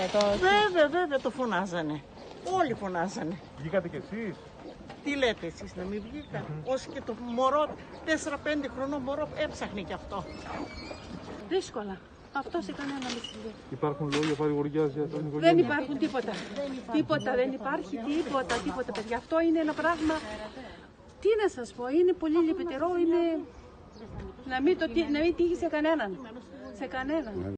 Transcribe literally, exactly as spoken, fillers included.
το... Βέβαια, βέβαια το φωνάζανε. Όλοι φωνάζανε. Βγήκατε κι εσείς? Τι λέτε εσείς, να μην βγήκα? Mm-hmm. Όσοι και το μωρό, τέσσερα πέντε χρονών μωρό, έψαχνε κι αυτό. Δύσκολα. Αυτό σε κανένα μισθό. Υπάρχουν λόγια παρηγοριάς για τον οικογένειο? Δεν υπάρχουν τίποτα. Τίποτα, δεν υπάρχει τίποτα, τίποτα, παιδιά. Αυτό είναι ένα πράγμα, τι να σας πω, είναι πολύ λυπητερό, είναι να μην, το, να μην τύχει σε κανέναν. Σε κανέναν.